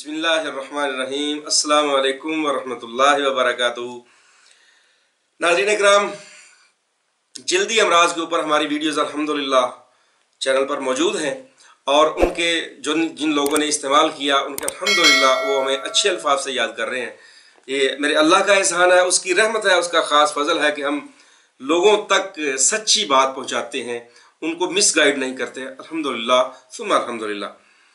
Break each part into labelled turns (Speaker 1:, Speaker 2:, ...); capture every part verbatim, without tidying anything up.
Speaker 1: बिस्मिल्लाहिर्रहमानिर्रहीम। अस्सलाम वालेकुम वरहमतुल्लाहि वबरकातुहू। नाज़रीन इकराम, जल्दी अमराज के ऊपर हमारी वीडियोज़ अल्हम्दुलिल्लाह चैनल पर मौजूद हैं और उनके जो जिन लोगों ने इस्तेमाल किया उनके अल्हम्दुलिल्लाह वो हमें अच्छे अल्फाज से याद कर रहे हैं। ये मेरे अल्लाह का एहसान है, उसकी रहमत है, उसका ख़ास फजल है कि हम लोगों तक सच्ची बात पहुँचाते हैं, उनको मिसगाइड नहीं करते। अल्हम्दुलिल्लाह सुम्मा अल्हम्दुलिल्लाह।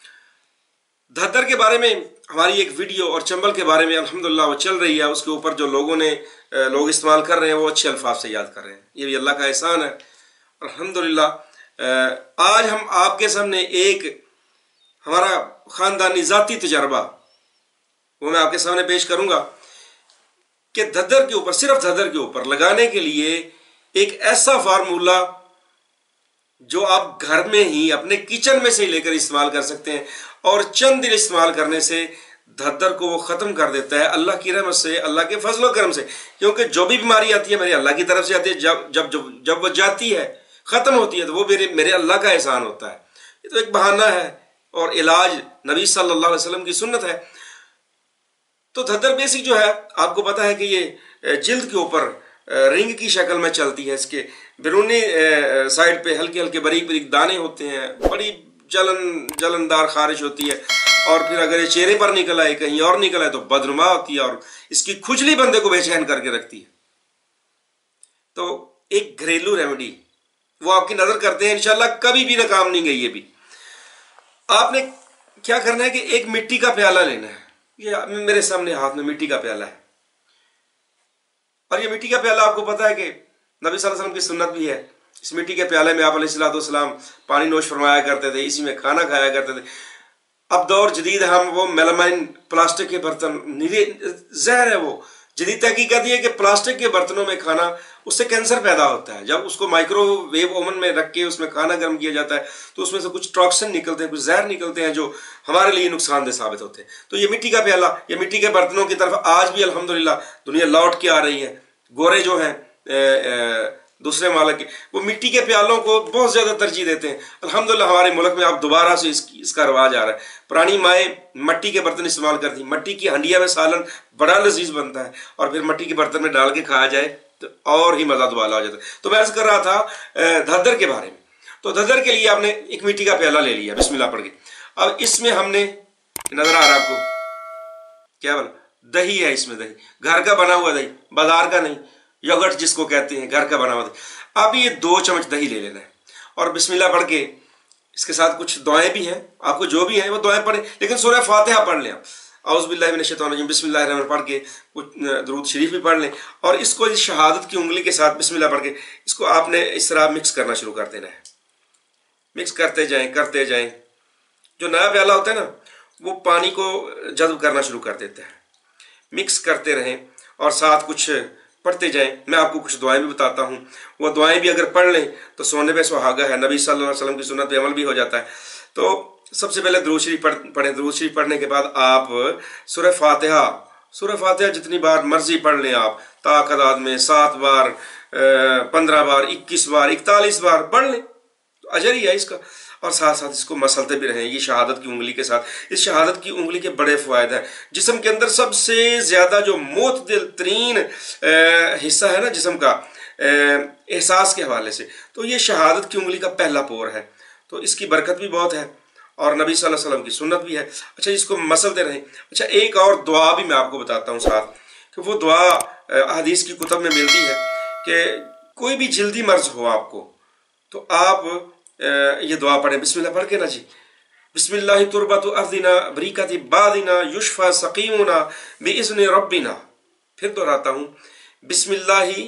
Speaker 1: धद्दर के बारे में हमारी एक वीडियो और चंबल के बारे में अल्हम्दुलिल्लाह वो चल रही है। उसके ऊपर जो लोगों ने लोग इस्तेमाल कर रहे हैं वो अच्छे अल्फाज से याद कर रहे हैं। ये भी अल्लाह का एहसान है अल्हम्दुलिल्लाह। आज हम आपके सामने एक हमारा ख़ानदानी ज़ाती तजर्बा वो मैं आपके सामने पेश करूँगा कि धद्दर के ऊपर, सिर्फ धद्दर के ऊपर लगाने के लिए एक ऐसा फार्मूला जो आप घर में ही अपने किचन में से ही लेकर इस्तेमाल कर सकते हैं और चंद दिन इस्तेमाल करने से धद्दर को वो ख़त्म कर देता है अल्लाह की रहमत से, अल्लाह के फजल करम से। क्योंकि जो भी बीमारी आती है मेरे अल्लाह की तरफ से आती है। जब जब जब जब वो जाती है, ख़त्म होती है, तो वो मेरे मेरे अल्लाह का एहसान होता है। ये तो एक बहाना है और इलाज नबी सल्लल्लाहु अलैहि वसल्लम की सुन्नत है। तो धद्दर बेसिक जो है आपको पता है कि ये जिल्द के ऊपर रिंग की शक्ल में चलती है। इसके बैरूनी साइड पे हल्के हल्के बारीक बारीक दाने होते हैं, बड़ी जलन जलनदार खारिश होती है और फिर अगर ये चेहरे पर निकल आए, कहीं और निकल आए तो बदनुमा होती है और इसकी खुजली बंदे को बेचैन करके रखती है। तो एक घरेलू रेमेडी वो आपकी नजर करते हैं, इंशाल्लाह कभी भी नाकाम नहीं गई। ये भी आपने क्या करना है कि एक मिट्टी का प्याला लेना है। ये मेरे सामने हाथ में मिट्टी का प्याला है और ये मिट्टी का प्याला आपको पता है कि नबी सल्लल्लाहु अलैहि वसल्लम की सुन्नत भी है। इस मिट्टी के प्याले में आप अलैहिस्सलातु वस्सलाम पानी नोश फरमाया करते थे, इसी में खाना खाया करते थे। अब दौर जदीद हम वो मेलामाइन प्लास्टिक के बर्तन, जहर है वो। जदीद तहकीकात ये है कि प्लास्टिक के बर्तनों में खाना, उससे कैंसर पैदा होता है। जब उसको माइक्रोवेव ओवन में रख के उसमें खाना गर्म किया जाता है तो उसमें से कुछ टॉक्सिन निकलते हैं, कुछ जहर निकलते हैं जो हमारे लिए नुकसानदेह साबित होते हैं। तो ये मिट्टी का प्याला, ये मिट्टी के बर्तनों की तरफ आज भी अल्हम्दुलिल्लाह दुनिया लौट के आ रही है। गोरे जो हैं दूसरे मालिक के, वो मिट्टी के प्यालों को बहुत ज्यादा तरजीह देते हैं। अल्हम्दुलिल्लाह हमारे मुल्क में अब दोबारा से इस, इसका रवाज आ रहा है। पुरानी माएँ मट्टी के बर्तन इस्तेमाल करती, मट्टी की हंडिया में सालन बड़ा लजीज बनता है और फिर मट्टी के बर्तन में डाल के खाया जाए तो और ही मजा दुबाला हो जाता है। तो मैं अर्ज कर रहा था धद्दर के बारे में। तो धद्दर के लिए आपने एक मिट्टी का प्याला ले लिया, बिस्मिल्लाह पढ़ के। अब इसमें हमने, नजर आ रहा है आपको क्या बोला, दही है। इसमें दही, घर का बना हुआ दही, बाजार का नहीं, योगर्ट जिसको कहते हैं, घर का बना हुआ दही। अब ये दो चम्मच दही ले लेना है और बिस्मिल्लाह पढ़ के इसके साथ कुछ दुआएं भी हैं, आपको जो भी हैं वो दुआएं पढ़ें, लेकिन सूरह फातिहा पढ़ लें। औज़ु बिल्लाहि मिनश शैतानिर रजीम, बिस्मिल्लाहिर रहमानिर रहीम पढ़ के कुछ दुरूद शरीफ भी पढ़ लें और इसको इस शहादत की उंगली के साथ बिस्मिल्लाह पढ़ के इसको आपने इस तरह मिक्स करना शुरू कर देना है। मिक्स करते जाएं करते जाएं। जो नया प्याला होता है ना वो पानी को जज़्ब करना शुरू कर देता है। मिक्स करते रहें और साथ कुछ पढ़ते जाएं। मैं आपको कुछ दुआएं भी बताता हूँ, वो दुआएं भी अगर पढ़ लें तो सोने पे सुहागा है। नबी सल्लल्लाहु अलैहि वसल्लम की सुन्नत पे अमल भी हो जाता है। तो सबसे पहले दुरूद शरीफ पढ़ पढ़ें। दुरूद शरीफ पढ़ने के बाद आप सूरह फातिहा, सूरह फातिहा जितनी बार मर्जी पढ़ लें आप, ताकदाद में सात बार, पंद्रह बार, इक्कीस बार, इकतालीस बार पढ़ लें तो अजर ही है इसका। और साथ साथ इसको मसलते भी रहें ये शहादत की उंगली के साथ। इस शहादत की उंगली के बड़े फ़वायद हैं। जिस्म के अंदर सबसे ज़्यादा जो मोतदिल तरीन हिस्सा है ना जिस्म का, एहसास के हवाले से, तो ये शहादत की उंगली का पहला पोर है। तो इसकी बरकत भी बहुत है और नबी सल्लल्लाहु अलैहि वसल्लम की सुन्नत भी है। अच्छा, इसको मसलते रहें। अच्छा, एक और दुआ भी मैं आपको बताता हूँ साथ, कि वो दुआ हदीस की कुतब में मिलती है कि कोई भी जल्दी मर्ज हो आपको तो आप ये दुआ पढ़ें। बिस्मिल्लाह पढ़ के ना जी, बिस्मिल्लाहि तुरबतु अर्दिना बरीकति बादिना युशफा सकीमुना बिइज़्नि रब्बिना। फिर दोहराता हूँ, बिस्मिल्लाहि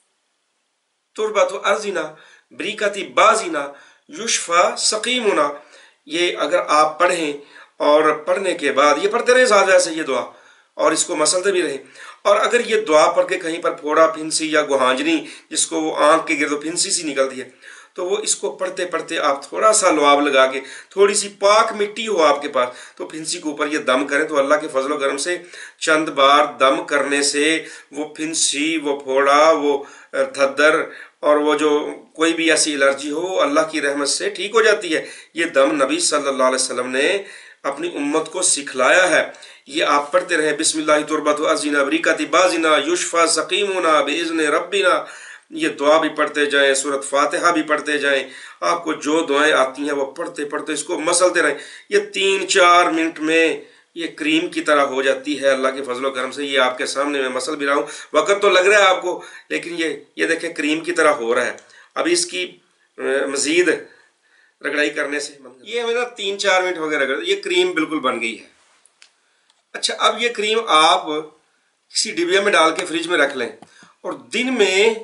Speaker 1: तुरबतु अर्दिना बरीकति बाजिना युशफा सकीमुना। ये अगर आप पढ़ें और पढ़ने के बाद ये पढ़ते रहें ज़्यादा से ये दुआ और इसको मसलते भी रहें। और अगर ये दुआ पढ़ के कहीं पर फोड़ा, फिंसी या गुहांजनी, जिसको वो आँख के गिर्द फिंसी सी निकलती है, तो वो इसको पढ़ते पढ़ते आप थोड़ा सा लुआब लगा के, थोड़ी सी पाक मिट्टी हो आपके पास, तो फिंसी के ऊपर ये दम करें तो अल्लाह के फजल करम से चंद बार दम करने से वो फिंसी, वो फोड़ा, वो धद्दर और वो जो कोई भी ऐसी एलर्जी हो अल्लाह की रहमत से ठीक हो जाती है। ये दम नबी सल्लल्लाहु अलैहि वसल्लम ने अपनी उम्मत को सिखलाया है। ये आप पढ़ते रहे, बिस्मिल्लाह तुरबतु अज़ीना बरीकति बाजिना युशफा सकीमुना बिइज़्नि रब्बिना। ये दुआ भी पढ़ते जाएं, सूरत फातिहा भी पढ़ते जाएं। आपको जो दुआएं आती हैं वो पढ़ते पढ़ते इसको मसलते रहें। ये तीन चार मिनट में ये क्रीम की तरह हो जाती है अल्लाह के फजल करम से। ये आपके सामने मैं मसल भी रहा हूँ, वक्त तो लग रहा है आपको, लेकिन ये ये देखें क्रीम की तरह हो रहा है। अब इसकी मजीद रगड़ाई करने से ये मेरा तीन चार मिनट हो गए रगड़, ये क्रीम बिल्कुल बन गई है। अच्छा, अब ये क्रीम आप किसी डिबिया में डाल के फ्रिज में रख लें और दिन में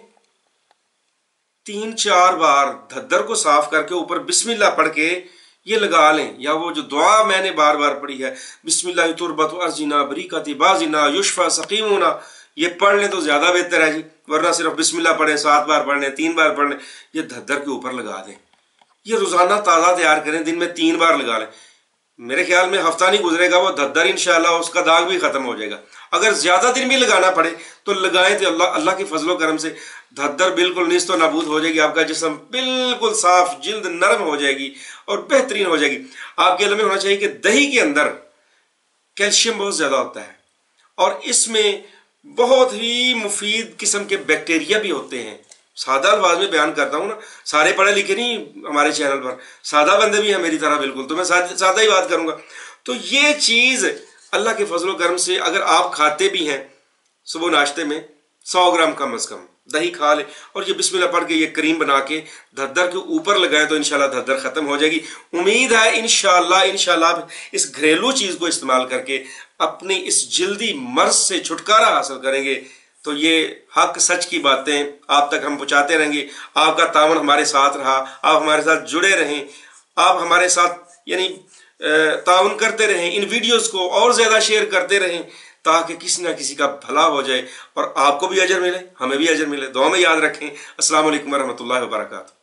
Speaker 1: तीन चार बार धद्दर को साफ करके ऊपर बिस्मिल्लाह पढ़ के ये लगा लें, या वो जो दुआ मैंने बार बार पढ़ी है, बिस्मिल्लाह तुरबतु अज़ीना बरीकति बाजिना युशफा सकीमुना, ये पढ़ लें तो ज्यादा बेहतर है जी। वरना सिर्फ बिस्मिल्लाह पढ़ें, सात बार पढ़ लें, तीन बार पढ़ लें, ये धद्दर के ऊपर लगा दें। ये रोजाना ताज़ा तैयार करें, दिन में तीन बार लगा लें। मेरे ख्याल में हफ्ता नहीं गुजरेगा वो धद्दर इंशाअल्लाह उसका दाग भी खत्म हो जाएगा। अगर ज्यादा दिन भी लगाना पड़े तो लगाएं, तो अल्लाह अल्लाह के फजलो करम से धद्दर बिल्कुल निस्तो नाबूद हो जाएगी। आपका जिस्म बिल्कुल साफ, जिल्द नरम हो जाएगी और बेहतरीन हो जाएगी। आपके इल्म में होना चाहिए कि दही के अंदर कैल्शियम बहुत ज्यादा होता है और इसमें बहुत ही मुफीद किस्म के बैक्टीरिया भी होते हैं। सादा अल्फाज में बयान करता हूँ ना, सारे पढ़े लिखे नहीं हमारे चैनल पर, सादा बंदे भी हैं मेरी तरह बिल्कुल, तो मैं सादा ही बात करूंगा। तो ये चीज अल्लाह के फजलो करम से अगर आप खाते भी हैं सुबह नाश्ते में सौ ग्राम कम अज कम दही खा ले और ये बिस्मिल्लाह पढ़ के ये क्रीम बना के धद्दर के ऊपर लगाए तो इंशाल्लाह धद्दर खत्म हो जाएगी। उम्मीद है इंशाल्लाह इंशाल्लाह इस घरेलू चीज को इस्तेमाल करके अपने इस जल्दी मर्ज से छुटकारा हासिल करेंगे। तो ये हक सच की बातें आप तक हम पहुंचाते रहेंगे। आपका तावन हमारे साथ रहा, आप हमारे साथ जुड़े रहें, आप हमारे साथ यानी ताउन करते रहें, इन वीडियोस को और ज्यादा शेयर करते रहें ताकि किसी ना किसी का भला हो जाए और आपको भी अजर मिले, हमें भी अजर मिले। दुआ में याद रखें। अस्सलाम वालेकुम रहमतुल्लाहि व बरकातहू।